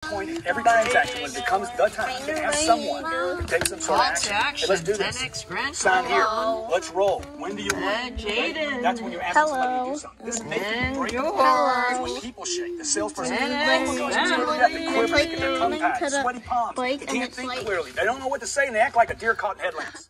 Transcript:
point, every transaction, when it becomes the time, you can ask someone to take some sort of action. Hey, let's do this. Sign here. Let's roll. When do you want? Jaden. That's when you ask somebody to do something. This is making break. When people shake, the salesperson quick, their tongue tied, sweaty palms. They can't think clearly. They don't know what to say, and they act like a deer caught in headlamps.